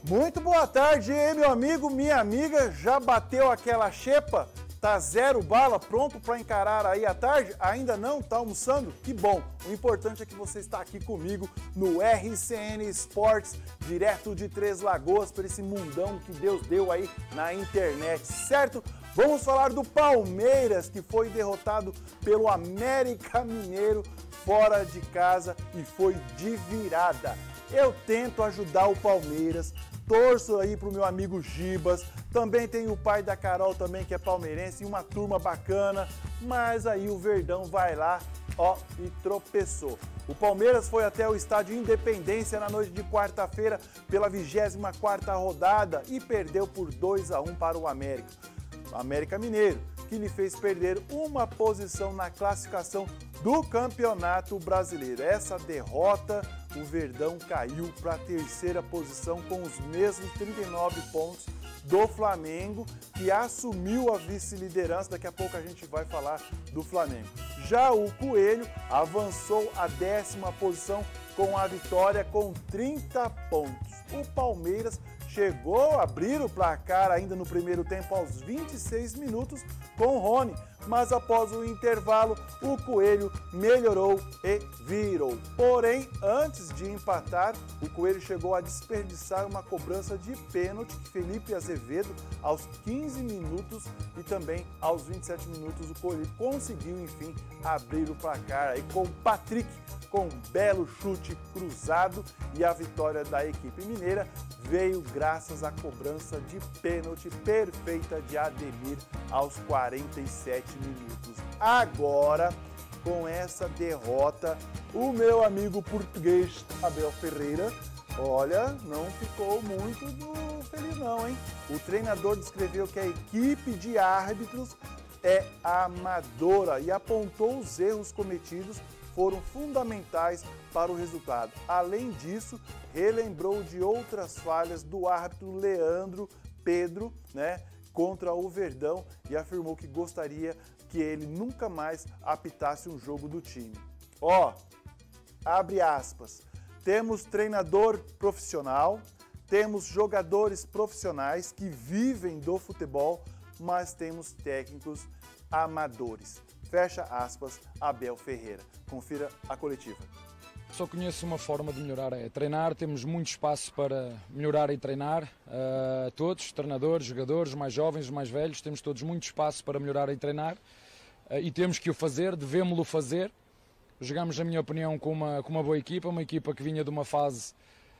Muito boa tarde, hein, meu amigo, minha amiga. Já bateu aquela xepa? Tá zero bala, pronto para encarar aí a tarde? Ainda não? Tá almoçando? Que bom! O importante é que você está aqui comigo no RCN Esportes, direto de Três Lagoas, para esse mundão que Deus deu aí na internet, certo? Vamos falar do Palmeiras, que foi derrotado pelo América Mineiro fora de casa e foi de virada. Eu tento ajudar o Palmeiras, torço aí pro meu amigo Gibas, também tem o pai da Carol também que é palmeirense e uma turma bacana, mas aí o Verdão vai lá, ó, e tropeçou. O Palmeiras foi até o estádio Independência na noite de quarta-feira pela 24ª rodada e perdeu por 2-1 para o América Mineiro, que lhe fez perder uma posição na classificação do Campeonato Brasileiro. Essa derrota, o Verdão caiu para a terceira posição com os mesmos 39 pontos do Flamengo, que assumiu a vice-liderança. Daqui a pouco a gente vai falar do Flamengo. Já o Coelho avançou à 10ª posição com a vitória com 30 pontos. O Palmeiras chegou a abrir o placar ainda no primeiro tempo aos 26 minutos com o Rony, mas após o intervalo o Coelho melhorou e virou. Porém, antes de empatar, o Coelho chegou a desperdiçar uma cobrança de pênalti que Felipe Azevedo, aos 15 minutos e também aos 27 minutos, o Coelho conseguiu, enfim, abrir o placar aí com o Patrick, com um belo chute cruzado, e a vitória da equipe mineira veio graças à cobrança de pênalti perfeita de Ademir aos 47 minutos. Agora, com essa derrota, o meu amigo português Abel Ferreira, olha, não ficou muito feliz não, hein? O treinador descreveu que a equipe de árbitros é amadora e apontou os erros cometidos foram fundamentais para o resultado. Além disso, relembrou de outras falhas do árbitro Leandro Pedro, né, contra o Verdão, e afirmou que gostaria que ele nunca mais apitasse um jogo do time. Ó, abre aspas, temos treinador profissional, temos jogadores profissionais que vivem do futebol, mas temos técnicos amadores. Fecha aspas, Abel Ferreira. Confira a coletiva. Só conheço uma forma de melhorar, é treinar. Temos muito espaço para melhorar e treinar. Todos, treinadores, jogadores, mais jovens, mais velhos, temos todos muito espaço para melhorar e treinar. E temos que o fazer, devemos-lo fazer. Jogamos, na minha opinião, com uma boa equipa, uma equipa que vinha de uma fase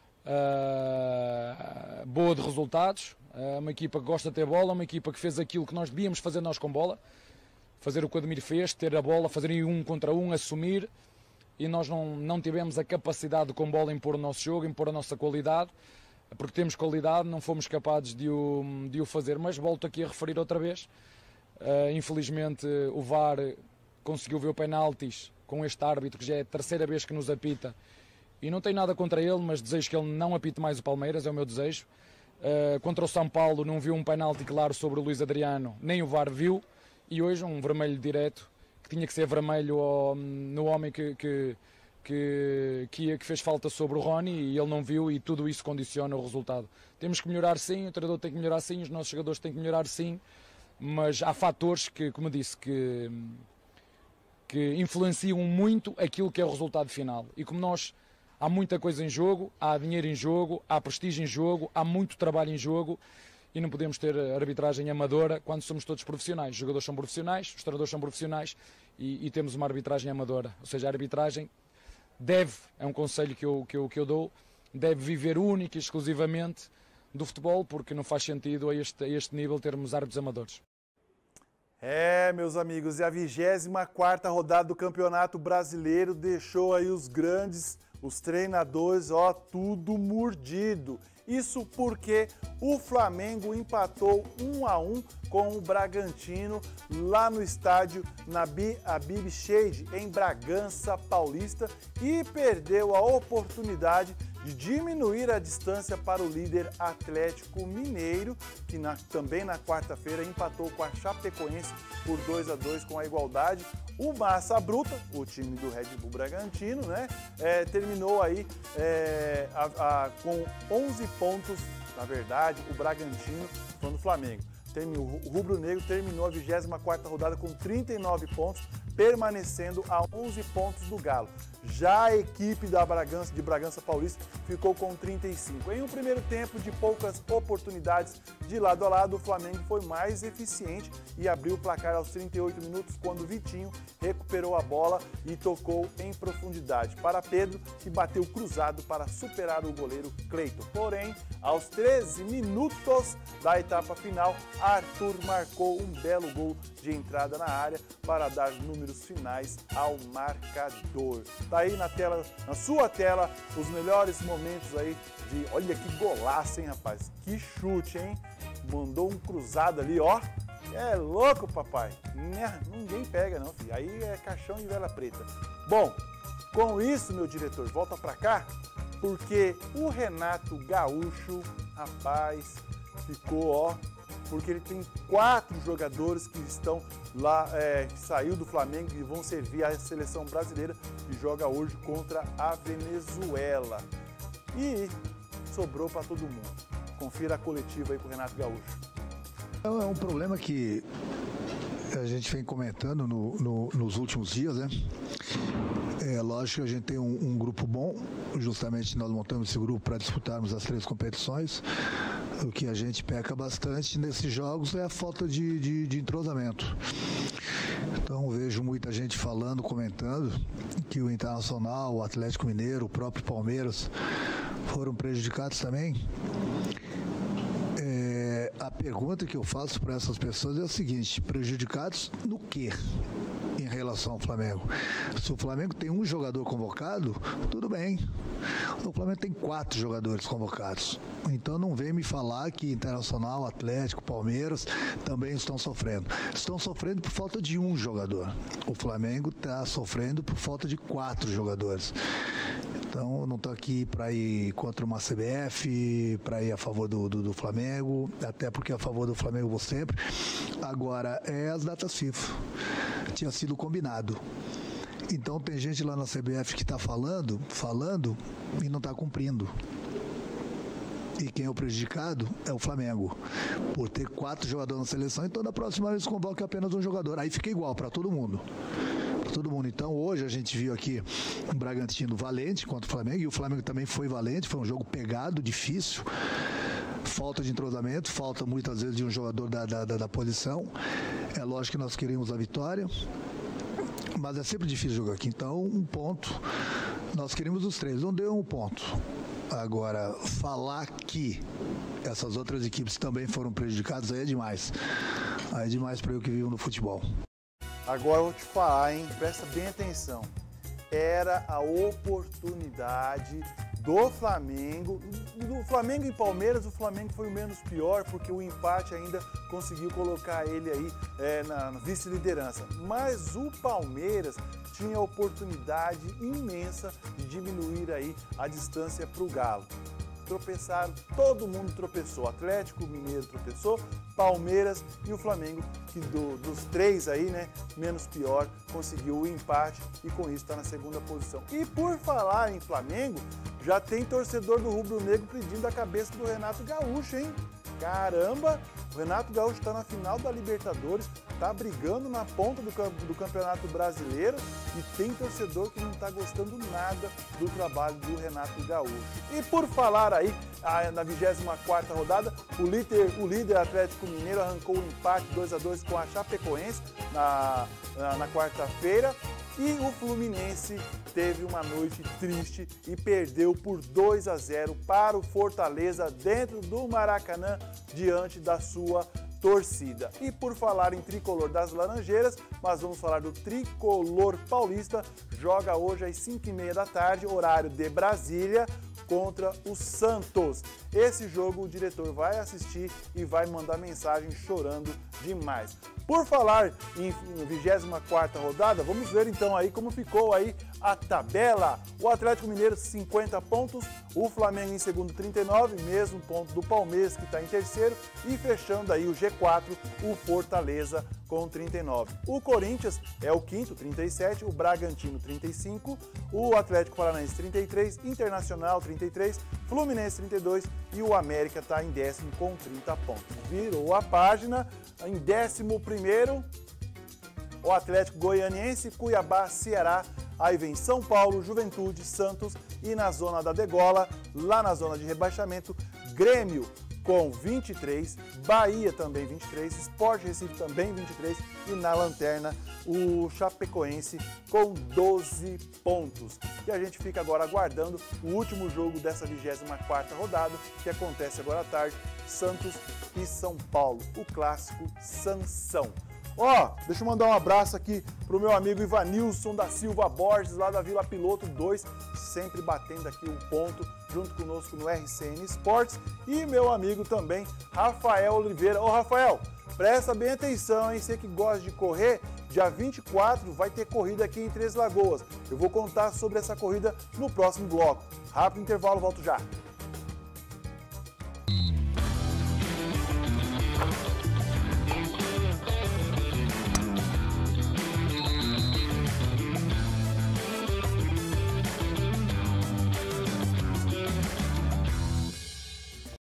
boa de resultados, uma equipa que gosta de ter bola, uma equipa que fez aquilo que nós devíamos fazer nós com bola. Fazer o que o Ademir fez, ter a bola, fazer um contra um, assumir, e nós não tivemos a capacidade com bola impor o nosso jogo, impor a nossa qualidade, porque temos qualidade, não fomos capazes de o fazer, mas volto aqui a referir outra vez, infelizmente o VAR conseguiu ver o penaltis com este árbitro, que já é a terceira vez que nos apita, e não tenho nada contra ele, mas desejo que ele não apite mais o Palmeiras, é o meu desejo. Contra o São Paulo não viu um penalti claro sobre o Luís Adriano, nem o VAR viu. E hoje um vermelho direto, que tinha que ser vermelho no homem que fez falta sobre o Rony, e ele não viu, e tudo isso condiciona o resultado. Temos que melhorar sim, o treinador tem que melhorar sim, os nossos jogadores têm que melhorar sim, mas há fatores que, como disse, que influenciam muito aquilo que é o resultado final. E como há muita coisa em jogo, há dinheiro em jogo, há prestígio em jogo, há muito trabalho em jogo, e não podemos ter arbitragem amadora quando somos todos profissionais. Os jogadores são profissionais, os treinadores são profissionais e temos uma arbitragem amadora. Ou seja, a arbitragem é um conselho que eu dou, deve viver única e exclusivamente do futebol, porque não faz sentido a este nível termos árbitros amadores. Meus amigos, e a 24ª rodada do Campeonato Brasileiro deixou aí os treinadores, ó, tudo mordido. Isso porque o Flamengo empatou 1-1 com o Bragantino lá no estádio Habib Shade, em Bragança Paulista, e perdeu a oportunidade de diminuir a distância para o líder Atlético Mineiro, que também na quarta-feira empatou com a Chapecoense por 2-2 com a igualdade. O Massa Bruta, o time do Red Bull Bragantino, né, terminou aí com 11 pontos na verdade, o Bragantino, falando do Flamengo. O rubro-negro terminou a 24ª rodada com 39 pontos, permanecendo a 11 pontos do Galo. Já a equipe de Bragança Paulista ficou com 35. Em um primeiro tempo de poucas oportunidades de lado a lado, o Flamengo foi mais eficiente e abriu o placar aos 38 minutos, quando Vitinho recuperou a bola e tocou em profundidade para Pedro, que bateu cruzado para superar o goleiro Cleiton. Porém, aos 13 minutos da etapa final, Arthur marcou um belo gol de entrada na área para dar números finais ao marcador. Tá aí na sua tela, os melhores momentos aí de... Olha que golaço, hein, rapaz? Que chute, hein? Mandou um cruzado ali, ó. É louco, papai. Ninguém pega, não, filho. Aí é caixão de vela preta. Bom, com isso, meu diretor, volta pra cá, porque o Renato Gaúcho, rapaz, ficou, ó, porque ele tem 4 jogadores que estão lá, que saiu do Flamengo e vão servir a seleção brasileira, que joga hoje contra a Venezuela. E sobrou para todo mundo. Confira a coletiva aí com o Renato Gaúcho. É um problema que a gente vem comentando nos últimos dias, né? É lógico que a gente tem um grupo bom, justamente nós montamos esse grupo para disputarmos as 3 competições. O que a gente peca bastante nesses jogos é a falta de entrosamento. Então vejo muita gente falando, comentando que o Internacional, o Atlético Mineiro, o próprio Palmeiras foram prejudicados também. A pergunta que eu faço para essas pessoas é o seguinte: prejudicados no quê? Em relação ao Flamengo. Se o Flamengo tem um jogador convocado, tudo bem. O Flamengo tem 4 jogadores convocados. Então não vem me falar que Internacional, Atlético, Palmeiras também estão sofrendo. Estão sofrendo por falta de um jogador. O Flamengo está sofrendo por falta de 4 jogadores. Então, eu não estou aqui para ir contra uma CBF, para ir a favor do Flamengo, até porque a favor do Flamengo eu vou sempre. Agora, é as datas FIFA. Tinha sido combinado. Então, tem gente lá na CBF que está falando e não está cumprindo. E quem é o prejudicado é o Flamengo, por ter 4 jogadores na seleção. Então, da próxima vez convoca apenas um jogador. Aí fica igual para todo mundo. Então, hoje a gente viu aqui um Bragantino valente contra o Flamengo, e o Flamengo também foi valente, foi um jogo pegado, difícil, falta de entrosamento, falta muitas vezes de um jogador da posição. É lógico que nós queremos a vitória, mas é sempre difícil jogar aqui. Então, um ponto, nós queríamos os 3, não deu um ponto. Agora, falar que essas outras equipes também foram prejudicadas, aí é demais. Aí é demais para eu que vivo no futebol. Agora eu vou te falar, hein? Presta bem atenção. Era a oportunidade do Flamengo. Do Flamengo e Palmeiras, o Flamengo foi o menos pior, porque o empate ainda conseguiu colocar ele aí na vice-liderança. Mas o Palmeiras tinha a oportunidade imensa de diminuir aí a distância para o Galo. Tropeçaram, todo mundo tropeçou. Atlético Mineiro tropeçou, Palmeiras e o Flamengo, que dos 3 aí, né, menos pior, conseguiu o empate e com isso está na 2ª posição. E por falar em Flamengo, já tem torcedor do Rubro Negro pedindo a cabeça do Renato Gaúcho, hein? Caramba, o Renato Gaúcho está na final da Libertadores, está brigando na ponta do Campeonato Brasileiro e tem torcedor que não está gostando nada do trabalho do Renato Gaúcho. E por falar aí, na 24ª rodada, o líder Atlético Mineiro arrancou o empate 2-2 com a Chapecoense na quarta-feira. E o Fluminense teve uma noite triste e perdeu por 2-0 para o Fortaleza dentro do Maracanã, diante da sua torcida. E por falar em tricolor das Laranjeiras, mas vamos falar do tricolor paulista, joga hoje às 5h30 da tarde, horário de Brasília, contra o Santos. Esse jogo o diretor vai assistir e vai mandar mensagem chorando demais. Por falar em 24ª rodada, vamos ver então aí como ficou aí a tabela. O Atlético Mineiro 50 pontos, o Flamengo em segundo 39, mesmo ponto do Palmeiras que está em terceiro e fechando aí o G4, o Fortaleza com 39. O Corinthians é o quinto, 37, o Bragantino 35, o Atlético Paranaense 33, Internacional 33, Fluminense 32 e o América está em décimo com 30 pontos. Virou a página, em 11º, o Atlético Goianiense, Cuiabá, Ceará, aí vem São Paulo, Juventude, Santos e na zona da degola, lá na zona de rebaixamento, Grêmio com 23, Bahia também 23, Sport Recife também 23 e na lanterna o Chapecoense com 12 pontos. E a gente fica agora aguardando o último jogo dessa 24ª rodada, que acontece agora à tarde, Santos e São Paulo, o clássico Sansão. Ó, deixa eu mandar um abraço aqui pro meu amigo Ivanilson da Silva Borges, lá da Vila Piloto 2, sempre batendo aqui um ponto junto conosco no RCN Esportes. E meu amigo também, Rafael Oliveira. Ô, Rafael, presta bem atenção, hein? Você que gosta de correr, dia 24 vai ter corrida aqui em Três Lagoas. Eu vou contar sobre essa corrida no próximo bloco. Rápido intervalo, volto já.